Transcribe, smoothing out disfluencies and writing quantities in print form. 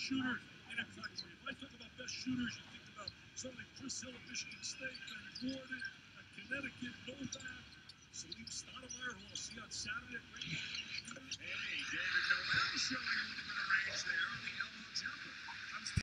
shooter in a country. If I talk about best shooters, you think about something like Chris Hill at Michigan State, Ben Gordon at Connecticut, Novak, Salim Stoudemire, who I'll see on Saturday. Great